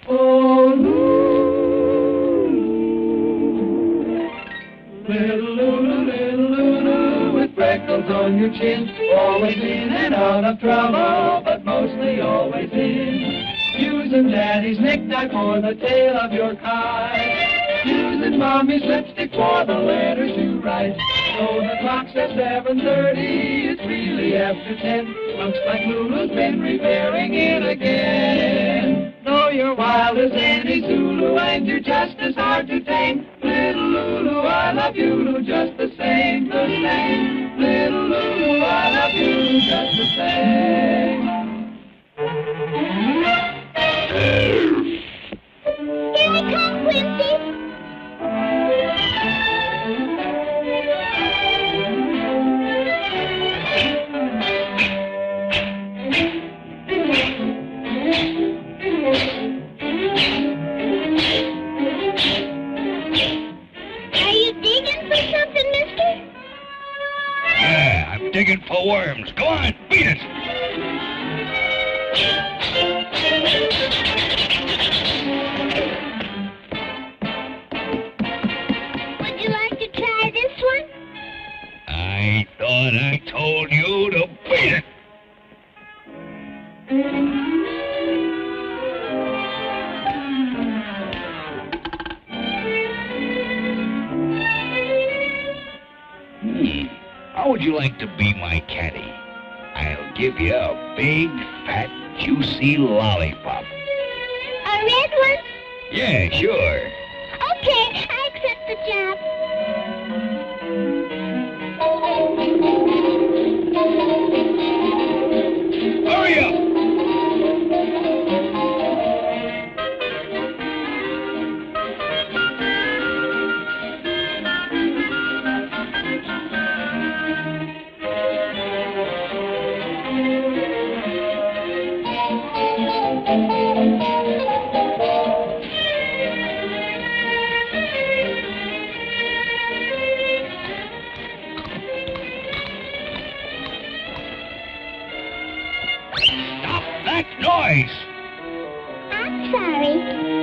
Oh, Lulu, little Lulu, with freckles on your chin, always in and out of trouble, but mostly always in. Using Daddy's necktie for the tail of your kite, using Mommy's lipstick for the letters you write. So the clock says 7:30, it's really after 10. Looks like Lulu's been repairing it again. Though you're wild as any Zulu and you're just as hard to tame, little Lulu, I love you just the same, the same. Little Lulu, I love you just the same. Here we come, Quincy. Are you digging for something, mister? Yeah, I'm digging for worms. Go on, beat it. Would you like to try this one? I thought I told you to beat it. How would you like to be my caddy? I'll give you a big, fat, juicy lollipop. A red one? Yeah, sure. Okay, I accept the job. Hurry up! Stop that noise! I'm sorry.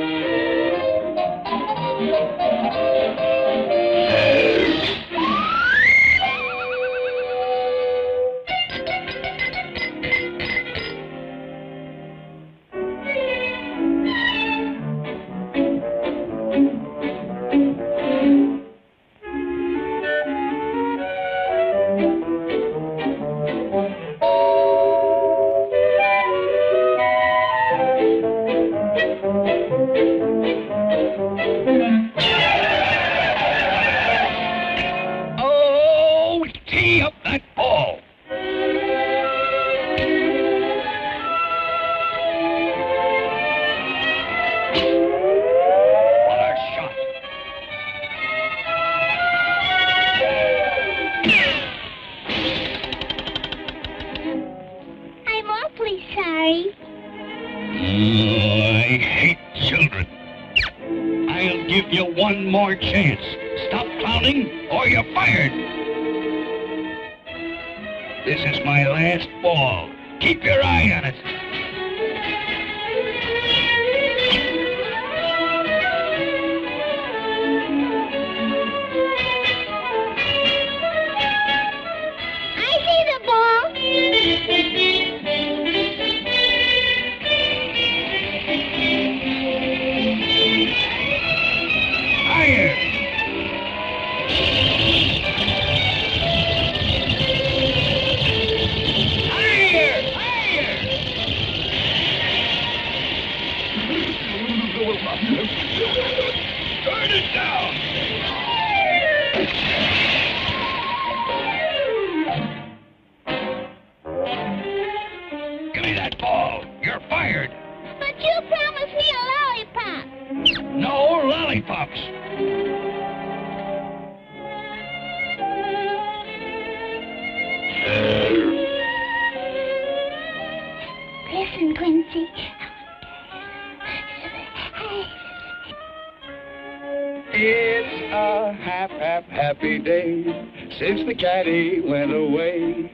Oh, tee up that ball! What a shot! I'm awfully sorry. I hate children. I'll give you one more chance. Stop clowning or you're fired. This is my last ball. Keep your eye on it. I see the ball. Higher! Higher! Higher! Turn it down! Give me that ball. You're fired. But you promised me a lollipop. No lollipops. Listen, Quincy. It's a happy day since the caddy went away.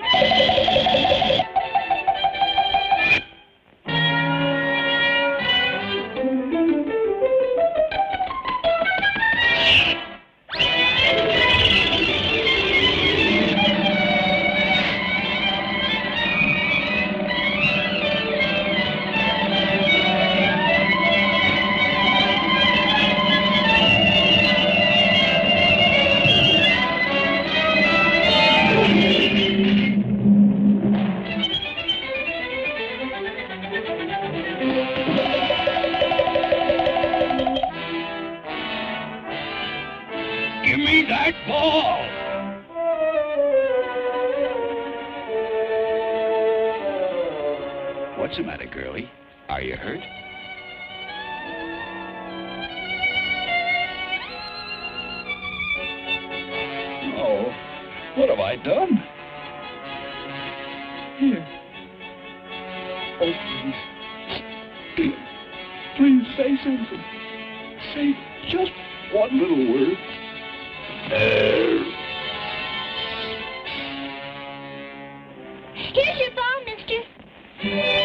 Give me that ball! What's the matter, girlie? Are you hurt? Oh, what have I done? Here. Oh, please. Please say something. Say just one little word. Here's your ball, mister.